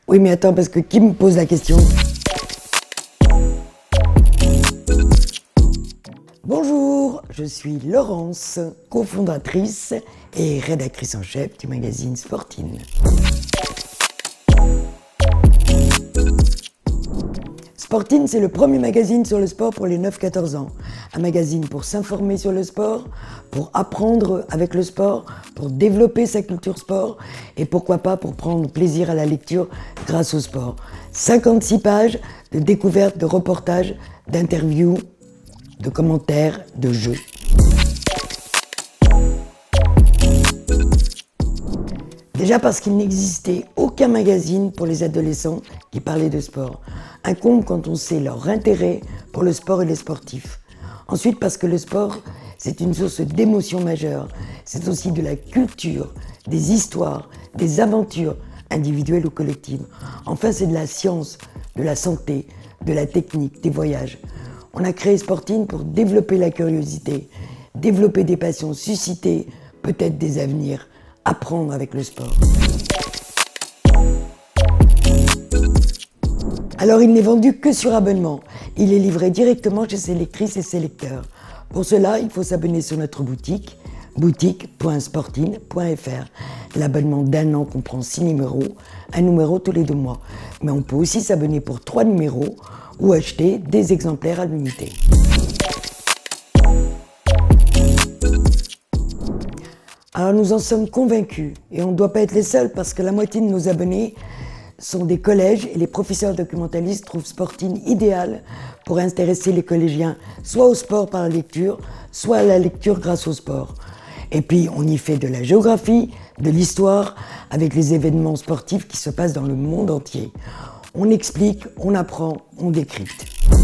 Oui, mais attends, parce que qui me pose la question? Bonjour, je suis Laurence, cofondatrice et rédactrice en chef du magazine Sportine. Sportine, c'est le premier magazine sur le sport pour les 9-14 ans. Un magazine pour s'informer sur le sport, pour apprendre avec le sport, pour développer sa culture sport et pourquoi pas pour prendre plaisir à la lecture grâce au sport. 56 pages de découvertes, de reportages, d'interviews, de commentaires, de jeux. Déjà parce qu'il n'existait aucun magazine pour les adolescents qui parlait de sport. Un comble quand on sait leur intérêt pour le sport et les sportifs. Ensuite parce que le sport, c'est une source d'émotion majeure. C'est aussi de la culture, des histoires, des aventures individuelles ou collectives. Enfin, c'est de la science, de la santé, de la technique, des voyages. On a créé Sportine pour développer la curiosité, développer des passions, susciter peut-être des avenirs, apprendre avec le sport. Alors il n'est vendu que sur abonnement. Il est livré directement chez ses lectrices et ses lecteurs. Pour cela, il faut s'abonner sur notre boutique, boutique.sportine.fr. L'abonnement d'1 an comprend 6 numéros, un numéro tous les 2 mois. Mais on peut aussi s'abonner pour 3 numéros ou acheter des exemplaires à l'unité. Alors nous en sommes convaincus et on ne doit pas être les seuls parce que la moitié de nos abonnés sont des collèges et les professeurs documentalistes trouvent Sportine idéal pour intéresser les collégiens soit au sport par la lecture, soit à la lecture grâce au sport. Et puis on y fait de la géographie, de l'histoire avec les événements sportifs qui se passent dans le monde entier. On explique, on apprend, on décrypte.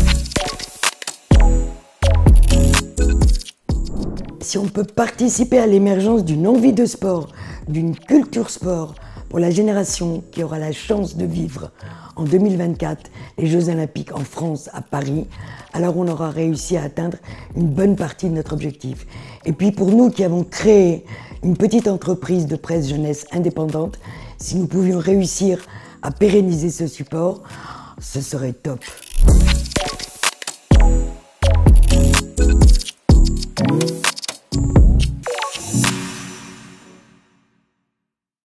Si on peut participer à l'émergence d'une envie de sport, d'une culture sport, pour la génération qui aura la chance de vivre en 2024 les Jeux Olympiques en France, à Paris, alors on aura réussi à atteindre une bonne partie de notre objectif. Et puis pour nous qui avons créé une petite entreprise de presse jeunesse indépendante, si nous pouvions réussir à pérenniser ce support, ce serait top.